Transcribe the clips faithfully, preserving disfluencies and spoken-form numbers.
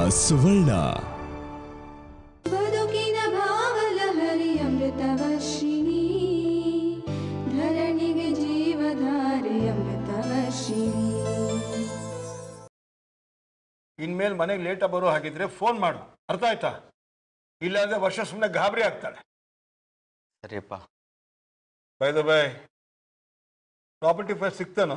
ಸುವರ್ಣ. ಬದುಕಿನ ಭಾವಲಹರಿ ಅಮೃತವರ್ಷಿಣಿ, ಧರಣಿಗೆ ಜೀವಧಾರೆ ಅಮೃತವರ್ಷಿಣಿ. ಇನ್ಮೇಲೆ ಮನೆಗೆ ಲೇಟ್ ಬರೋ ಹಾಗಿದ್ರೆ ಫೋನ್ ಮಾಡು, ಅರ್ಥ ಆಯ್ತಾ? ಇಲ್ಲಾಂದ್ರೆ ವರ್ಷ ಸುಮ್ಮನೆ ಗಾಬರಿ ಆಗ್ತಾಳೆ. ಸರಿಯಪ್ಪ. By the by, property file ಸಿಗ್ತಾನೋ?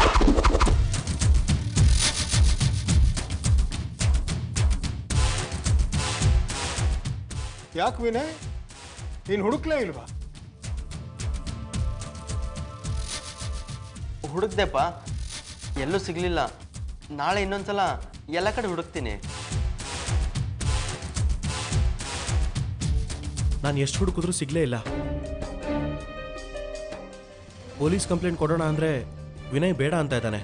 ಯಾಕೆ ವಿನಯ್, ನೀನು ಹುಡುಕ್ಲೇ ಇಲ್ವಾ? ಹುಡುಕ್ದೆಪ್ಪ, ಎಲ್ಲೂ ಸಿಗ್ಲಿಲ್ಲ. ನಾಳೆ ಇನ್ನೊಂದ್ಸಲ ಎಲ್ಲ ಕಡೆ ಹುಡುಕ್ತೀನಿ. ನಾನು ಎಷ್ಟು ಹುಡುಕಿದ್ರೂ ಸಿಗ್ಲೇ ಇಲ್ಲ. ಪೊಲೀಸ್ ಕಂಪ್ಲೇಂಟ್ ಕೊಡೋಣ ಅಂದ್ರೆ ವಿನಯ್ ಬೇಡ ಅಂತ ಇದ್ದಾನೆ.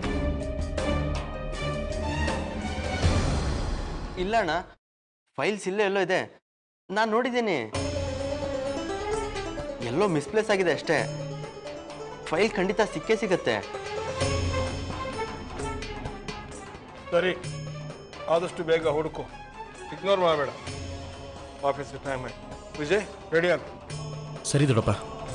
ಇಲ್ಲ ಅಣ್ಣ, ಫೈಲ್ಸ್ ಇಲ್ಲೇ ಎಲ್ಲೋ ಇದೆ, ನಾನು ನೋಡಿದ್ದೀನಿ. ಎಲ್ಲೋ ಮಿಸ್ಪ್ಲೇಸ್ ಆಗಿದೆ ಅಷ್ಟೇ. ಫೈಲ್ ಖಂಡಿತ ಸಿಕ್ಕೇ ಸಿಗತ್ತೆ. ಸರಿ, ಆದಷ್ಟು ಬೇಗ ಹುಡುಕು, ಇಗ್ನೋರ್ ಮಾಡಬೇಡ. ಆಫೀಸ್ ಟೈಮ್ ಆಯ್ತು. ವಿಜಯ್, ರೆಡಿ ಆಗ. ಸರಿ ದೊಡ್ಡಪ್ಪ.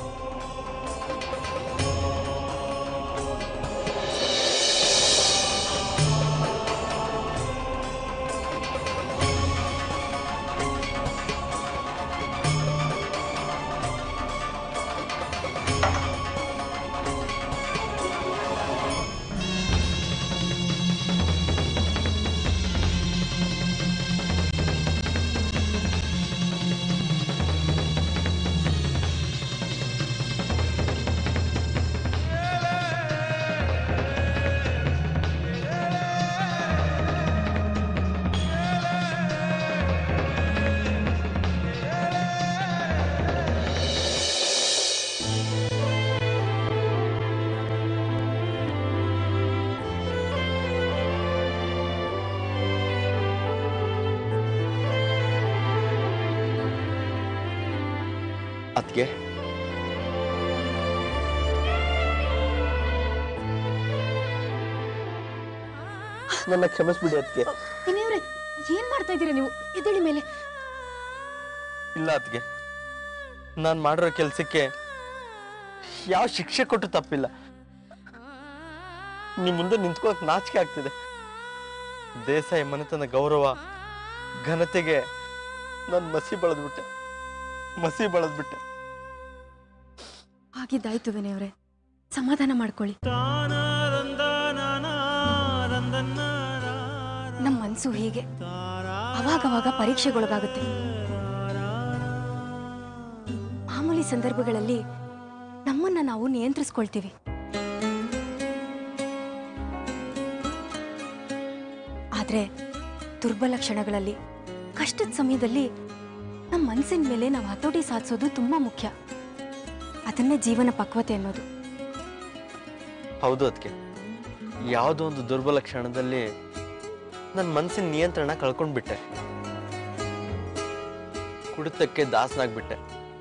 ಅದಕ್ಕೆ ನನ್ನ ಕ್ಷಮಿಸ್ಬಿಡಿ. ಅದಕ್ಕೆ ವಿನಯವ್ರೆ, ಏನ್ ಮಾಡ್ತಾ ಇದ್ದೀರಾ ನೀವು? ಎದ್ದೇಳಿ ಮೇಲೆ. ಇಲ್ಲ ಅದಕ್ಕೆ, ನಾನು ಮಾಡಿರೋ ಕೆಲ್ಸಕ್ಕೆ ಯಾವ ಶಿಕ್ಷೆ ಕೊಟ್ಟು ತಪ್ಪಿಲ್ಲ. ನಿಮ್ ಮುಂದೆ ನಿಂತ್ಕೊಳಕ್ ನಾಚಿಕೆ ಆಗ್ತಿದೆ. ದೇಸಾಯಿ ಮನೆತನ ಗೌರವ ಘನತೆಗೆ ನಾನು ಮಸಿ ಬಳದ್ಬಿಟ್ಟೆ ಮಸಿ ಬಳದ್ಬಿಟ್ಟೆ ಆಗಿದ್ದಾಯ್ತು ವಿನಯವ್ರೆ, ಸಮಾಧಾನ ಮಾಡ್ಕೊಳ್ಳಿ. ನಮ್ಮ ಮನ್ಸು ಹೀಗೆ ಅವಾಗವಾಗ ಪರೀಕ್ಷೆಗೊಳಗಾಗುತ್ತೆ. ಮಾಮೂಲಿ ಸಂದರ್ಭಗಳಲ್ಲಿ ನಮ್ಮನ್ನ ನಾವು ನಿಯಂತ್ರಿಸ್ಕೊಳ್ತೀವಿ. ಆದ್ರೆ ದುರ್ಬಲ ಕ್ಷಣಗಳಲ್ಲಿ, ಕಷ್ಟದ ಸಮಯದಲ್ಲಿ ನಮ್ಮ ಮನಸ್ಸಿನ ಮೇಲೆ ನಾವು ಹತೋಟಿ ಸಾಧಿಸೋದು ತುಂಬಾ ಮುಖ್ಯ. ಅದನ್ನೇ ಜೀವನ ಪಕ್ವತೆ ಅನ್ನೋದು. ಹೌದು ಅದಕ್ಕೆ, ಯಾವುದೋ ಒಂದು ದುರ್ಬಲ ಕ್ಷಣದಲ್ಲಿ ನನ್ನ ಮನಸ್ಸಿನ ನಿಯಂತ್ರಣ ಕಳ್ಕೊಂಡ್ಬಿಟ್ಟೆ. ಕುಡಿತಕ್ಕೆ ದಾಸನಾಗ್ಬಿಟ್ಟೆ.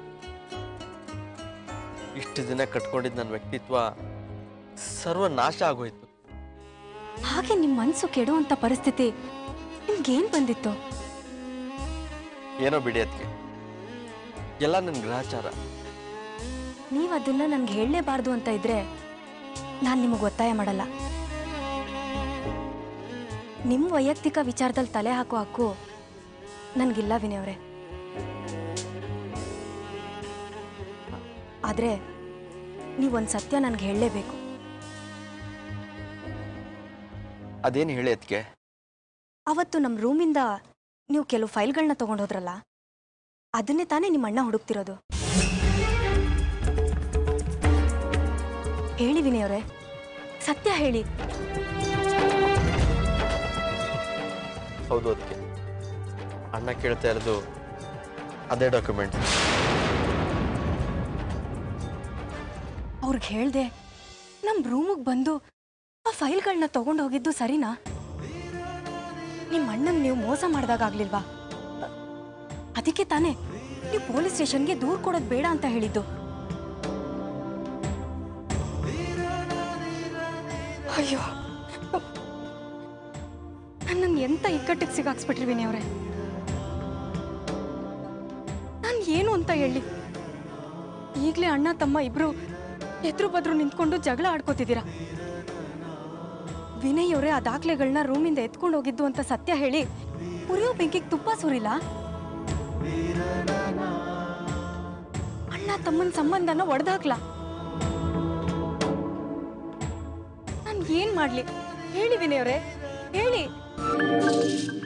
ಇಷ್ಟು ದಿನ ಕಟ್ಕೊಂಡಿದ್ದ ನನ್ನ ವ್ಯಕ್ತಿತ್ವ ಸರ್ವನಾಶ ಆಗೋಯ್ತು. ಹಾಗೆ ನಿಮ್ಮ ಮನಸ್ಸು ಕೆಡುವಂತ ಪರಿಸ್ಥಿತಿ ನಿಮ್ಗೇನ್ ಬಂದಿತ್ತು? ಏನೋ ಬಿಡಿ ಅದಕ್ಕೆ, ಎಲ್ಲ ನನ್ನ ಗ್ರಹಚಾರ. ನೀವು ಅದನ್ನ ನನ್ಗೆ ಹೇಳಲೇಬಾರ್ದು ಅಂತ ಇದ್ರೆ ನಾನು ನಿಮಗೆ ಒತ್ತಾಯ ಮಾಡಲ್ಲ. ನಿಮ್ಮ ವೈಯಕ್ತಿಕ ವಿಚಾರದಲ್ಲಿ ತಲೆ ಹಾಕೋ ಹಕ್ಕು ನನ್ಗಿಲ್ಲ ವಿನಯವ್ರೆ. ಆದ್ರೆ ನೀವೊಂದು ಸತ್ಯ ನನ್ಗೆ ಹೇಳಲೇಬೇಕು. ಅದೇನು ಹೇಳಿ ಅದಕ್ಕೆ? ಅವತ್ತು ನಮ್ಮ ರೂಮಿಂದ ನೀವು ಕೆಲವು ಫೈಲ್ಗಳನ್ನ ತಗೊಂಡೋದ್ರಲ್ಲ, ಅದನ್ನೇ ತಾನೇ ನಿಮ್ಮ ಅಣ್ಣ ಹುಡುಕ್ತಿರೋದು. ಹೇಳಿ ವಿನಯವ್ರೆ, ಸತ್ಯ ಹೇಳಿ. ಹೌದು ಅದಕ್ಕೆ, ಅಣ್ಣ ಕೇಳ್ತಾ ಇರೋದು ಅದೇ ಡಾಕ್ಯುಮೆಂಟ್. ಅವ್ರಿಗೆ ಹೇಳ್ದೆ ನಮ್ಮ ರೂಮಿಗೆ ಬಂದು ಆ ಫೈಲ್ಗಳನ್ನ ತಗೊಂಡು ಹೋಗಿದ್ದು ಸರಿನಾ? ನಿಮ್ಮ ಅಣ್ಣನ್ ನೀವು ಮೋಸ ಮಾಡಿದಾಗ್ಲಿಲ್ವಾ? ಅದಕ್ಕೆ ತಾನೇ ನೀವು ಪೊಲೀಸ್ ಸ್ಟೇಷನ್ಗೆ ದೂರು ಕೊಡೋದು ಬೇಡ ಅಂತ ಹೇಳಿದ್ದು. ಅಯ್ಯೋ, ನನ್ನನ್ನು ಎಂತ ಇಕ್ಕಟ್ಟಿಗೆ ಸಿಗಾಕ್ಸ್ಬಿಟ್ರಿ ವಿನಯ್ ಅವರೇ. ನಾನು ಏನು ಅಂತ ಹೇಳಿ? ಈಗಲೇ ಅಣ್ಣ ತಮ್ಮ ಇಬ್ರು ಎದುರು ಬದ್ರು ನಿಂತ್ಕೊಂಡು ಜಗಳ ಆಡ್ಕೋತಿದ್ದೀರಾ. ವಿನಯ್ ಅವರೇ ಆ ದಾಖಲೆಗಳನ್ನ ರೂಮಿಂದ ಎತ್ಕೊಂಡು ಹೋಗಿದ್ದು ಅಂತ ಸತ್ಯ ಹೇಳಿ ಉರಿಯೋ ಬೆಂಕಿಗೆ ತುಪ್ಪ ಸುರಿಲ್ಲ. ಅಣ್ಣ ತಮ್ಮನ ಸಂಬಂಧನ ಒಡೆದಾಕ್ಲಾ? ನಾನು ಏನ್ ಮಾಡ್ಲಿ ಹೇಳಿ ವಿನಯ್ ಅವರೇ, ಹೇಳಿ.